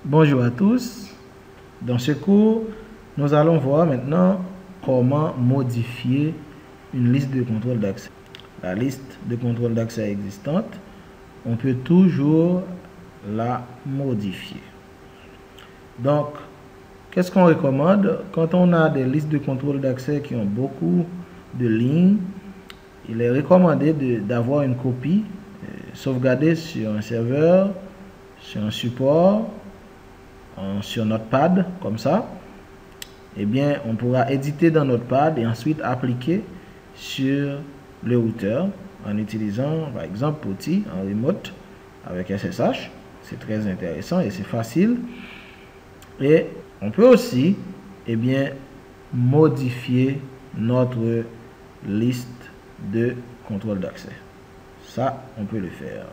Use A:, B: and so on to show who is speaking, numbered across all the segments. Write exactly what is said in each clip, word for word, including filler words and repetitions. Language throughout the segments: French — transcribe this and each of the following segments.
A: Bonjour à tous. Dans ce cours, nous allons voir maintenant comment modifier une liste de contrôle d'accès. La liste de contrôle d'accès existante, on peut toujours la modifier. Donc, qu'est-ce qu'on recommande? Quand on a des listes de contrôle d'accès qui ont beaucoup de lignes, il est recommandé d'avoir une copie euh, sauvegardée sur un serveur, sur un support, en, sur Notepad, comme ça. Eh bien, on pourra éditer dans Notepad et ensuite appliquer sur le routeur en utilisant, par exemple, PuTTY en remote avec S S H. C'est très intéressant et c'est facile. Et on peut aussi, eh bien, modifier notre liste de contrôle d'accès. Ça, on peut le faire.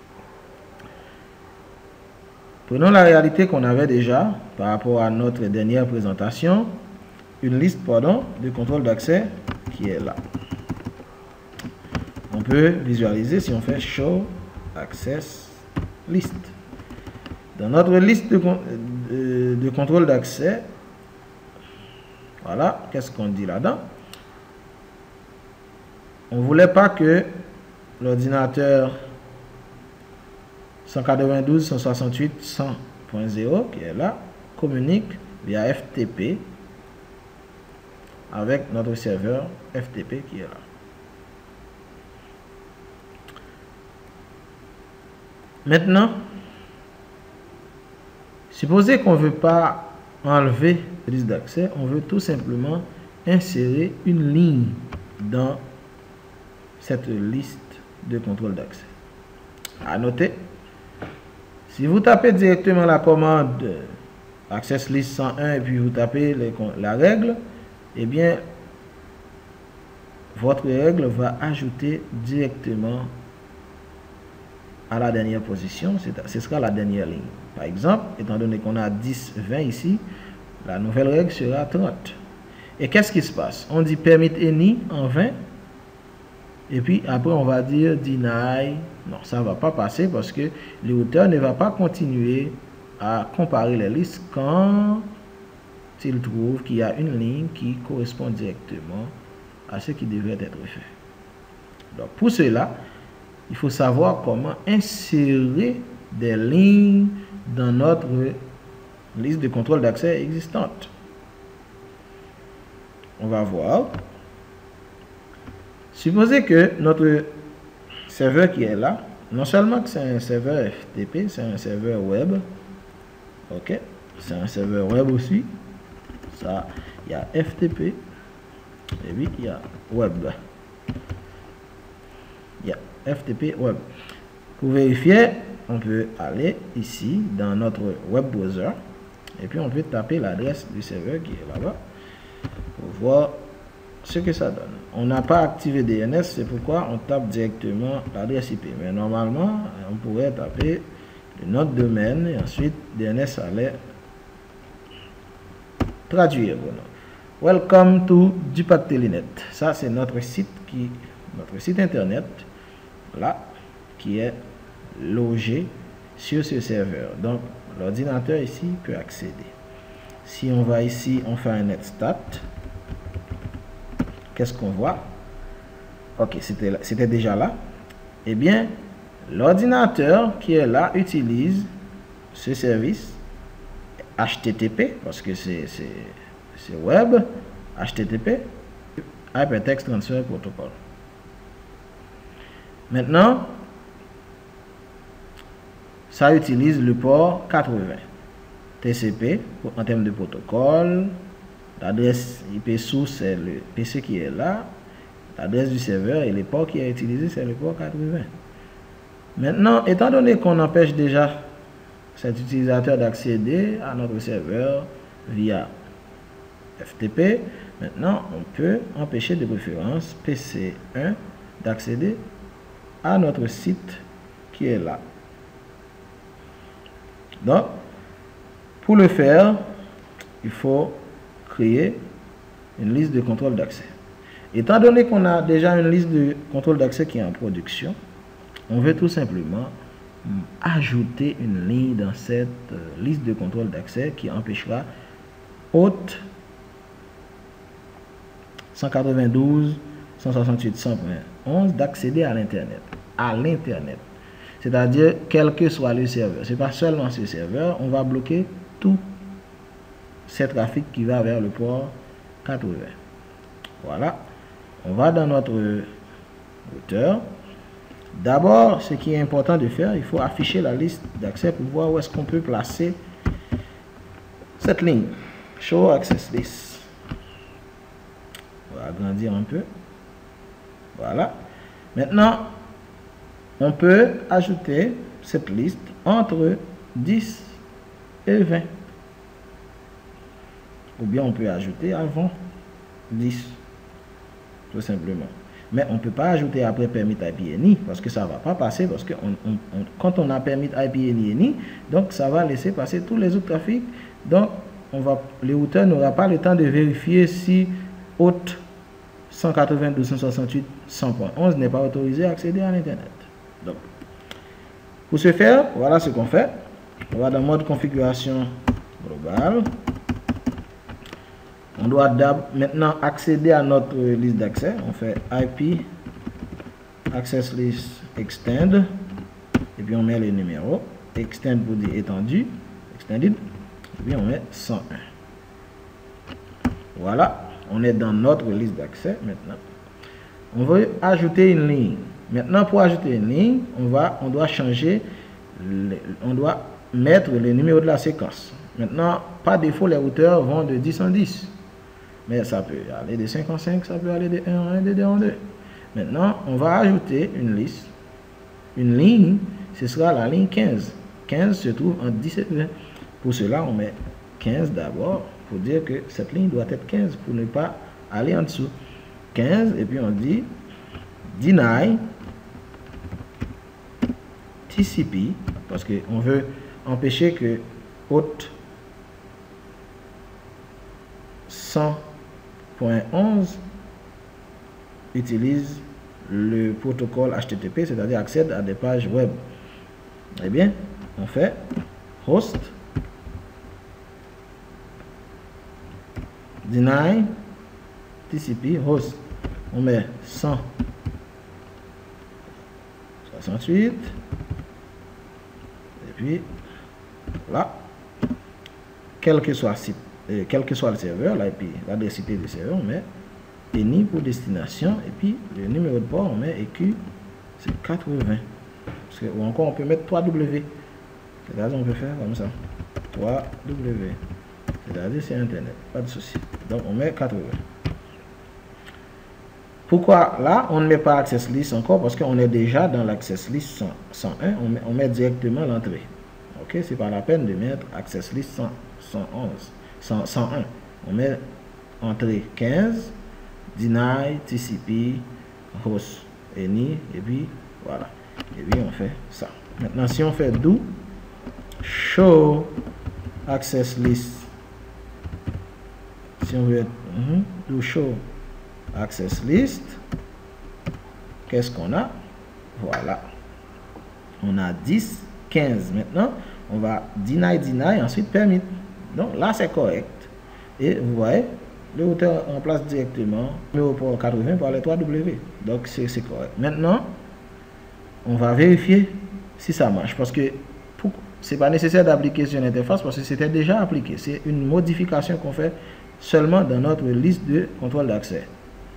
A: Prenons la réalité qu'on avait déjà par rapport à notre dernière présentation, une liste pardon, de contrôle d'accès qui est là. On peut visualiser si on fait Show Access List. Dans notre liste de, de, de contrôle d'accès, voilà, qu'est-ce qu'on dit là-dedans? On ne voulait pas que l'ordinateur cent quatre-vingt-douze point cent soixante-huit point cent point zéro qui est là communique via F T P avec notre serveur F T P qui est là. Maintenant, supposez qu'on ne veut pas enlever la liste d'accès, on veut tout simplement insérer une ligne dans cette liste de contrôle d'accès. À noter, si vous tapez directement la commande Access List cent un et puis vous tapez les, la règle, eh bien, votre règle va ajouter directement à la dernière position, ce sera la dernière ligne. Par exemple, étant donné qu'on a dix, vingt ici, la nouvelle règle sera trente. Et qu'est-ce qui se passe? On dit permit any en vingt, et puis après on va dire deny. Non, ça ne va pas passer parce que le routeur ne va pas continuer à comparer les listes quand il trouve qu'il y a une ligne qui correspond directement à ce qui devrait être fait. Donc pour cela, il faut savoir comment insérer des lignes dans notre liste de contrôle d'accès existante. On va voir. Supposez que notre serveur qui est là, non seulement que c'est un serveur F T P, c'est un serveur web. Ok, c'est un serveur web aussi. Ça, il y a F T P et puis il y a web. Il y a F T P web. Pour vérifier, on peut aller ici dans notre web browser et puis on peut taper l'adresse du serveur qui est là-bas pour voir ce que ça donne. On n'a pas activé D N S, c'est pourquoi on tape directement l'adresse I P. Mais normalement, on pourrait taper le nom de domaine et ensuite D N S allait traduire. Welcome to Dupac Telenet. Ça, c'est notre site qui, notre site internet, là, qui est logé sur ce serveur. Donc, l'ordinateur ici peut accéder. Si on va ici, on fait un netstat. Qu'est-ce qu'on voit? Ok, c'était déjà là. Eh bien, l'ordinateur qui est là utilise ce service H T T P, parce que c'est web, H T T P, Hypertext Transfer Protocol. Maintenant, ça utilise le port quatre-vingts. T C P, en termes de protocole, l'adresse I P source, c'est le P C qui est là. L'adresse du serveur et le port qui est utilisé, c'est le port quatre-vingts. Maintenant, étant donné qu'on empêche déjà cet utilisateur d'accéder à notre serveur via F T P, maintenant, on peut empêcher de préférence P C un d'accéder à notre site qui est là. Donc, pour le faire, il faut créer une liste de contrôle d'accès. Étant donné qu'on a déjà une liste de contrôle d'accès qui est en production, on veut tout simplement ajouter une ligne dans cette euh, liste de contrôle d'accès qui empêchera hôte cent quatre-vingt-douze point cent soixante-huit point cent point onze d'accéder à l'Internet. À l'Internet. C'est-à-dire, quel que soit le serveur. Ce n'est pas seulement ce serveur, on va bloquer tout ce trafic qui va vers le port quatre-vingts. Voilà. On va dans notre routeur. D'abord, ce qui est important de faire, il faut afficher la liste d'accès pour voir où est-ce qu'on peut placer cette ligne. Show Access List. On va agrandir un peu. Voilà. Maintenant, on peut ajouter cette liste entre dix et vingt. Ou bien on peut ajouter avant dix. Tout simplement. Mais on ne peut pas ajouter après permit I P N I parce que ça ne va pas passer. Parce que on, on, on, quand on a permit I P N I N I, donc ça va laisser passer tous les autres trafics. Donc, on va, le routeur n'aura pas le temps de vérifier si hôte cent quatre-vingt-douze point cent soixante-huit point cent point onze n'est pas autorisé à accéder à l'Internet. Donc, pour ce faire, voilà ce qu'on fait. On va dans mode configuration globale. On doit maintenant accéder à notre liste d'accès. On fait I P Access List Extend. Et puis on met le numéro. Extend pour dire étendu. Extended. Et puis on met cent un. Voilà. On est dans notre liste d'accès maintenant. On veut ajouter une ligne. Maintenant, pour ajouter une ligne, on, va, on doit changer, le, on doit mettre le numéro de la séquence. Maintenant, par défaut, les routeurs vont de dix en dix. Mais ça peut aller de cinq en cinq, ça peut aller de un en un, de deux en deux. Maintenant, on va ajouter une liste, une ligne, ce sera la ligne quinze. quinze se trouve entre dix et vingt. Pour cela, on met quinze d'abord, pour dire que cette ligne doit être quinze, pour ne pas aller en dessous. quinze, et puis on dit deny T C P, parce qu'on veut empêcher que hôte cent point onze utilise le protocole H T T P, c'est-à-dire accède à des pages web. Eh bien, on fait host deny T C P host. On met cent soixante-huit et puis là, quel que soit site, euh, quel que soit le serveur, l'I P, l'adresse I P du serveur, on met E N I pour destination et puis le numéro de port on met E Q, c'est quatre-vingts. Parce que, ou encore on peut mettre trois W. C'est-à-dire on peut faire comme ça. trois W. C'est-à-dire c'est Internet, pas de souci. Donc on met quatre-vingts. Pourquoi là, on ne met pas Access List encore? Parce qu'on est déjà dans l'Access List cent un. On met, on met directement l'entrée. Ok, c'est pas la peine de mettre Access List cent, cent onze, cent, cent un. On met entrée quinze, deny, T C P, host, E N I, et puis voilà. Et puis on fait ça. Maintenant, si on fait do, show Access List, si on veut mm-hmm, do show Access List, qu'est-ce qu'on a? Voilà. On a dix, quinze. Maintenant, on va deny, deny, ensuite permit. Donc là, c'est correct. Et vous voyez, le routeur en place directement le port quatre-vingts par les trois W. Donc c'est correct. Maintenant, on va vérifier si ça marche. Parce que c'est pas nécessaire d'appliquer sur l'interface parce que c'était déjà appliqué. C'est une modification qu'on fait seulement dans notre liste de contrôle d'accès.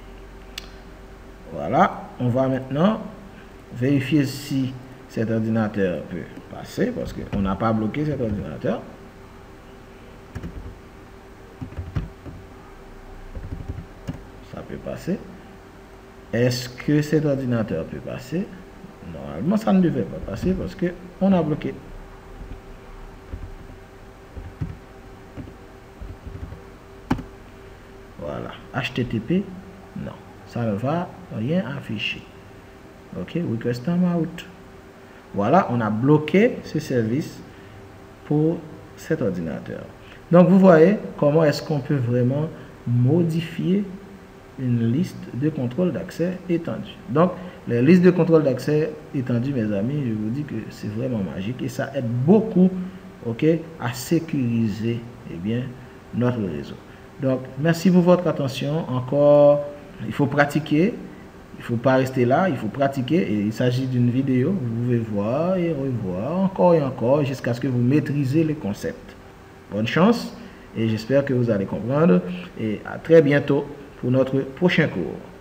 A: Voilà, on va maintenant vérifier si cet ordinateur peut passer parce qu'on n'a pas bloqué cet ordinateur. Ça peut passer. Est-ce que cet ordinateur peut passer? Normalement, ça ne devait pas passer parce qu'on a bloqué. Voilà, H T T P, non. Ça ne va rien afficher. Ok, request timeout. Voilà, on a bloqué ce service pour cet ordinateur. Donc, vous voyez comment est-ce qu'on peut vraiment modifier une liste de contrôle d'accès étendue. Donc, les listes de contrôle d'accès étendues, mes amis, je vous dis que c'est vraiment magique et ça aide beaucoup, ok, à sécuriser eh bien, notre réseau. Donc, merci pour votre attention. Encore, il faut pratiquer. Il ne faut pas rester là, il faut pratiquer. Et il s'agit d'une vidéo. Vous pouvez voir et revoir encore et encore jusqu'à ce que vous maîtrisez les concepts. Bonne chance et j'espère que vous allez comprendre. Et à très bientôt pour notre prochain cours.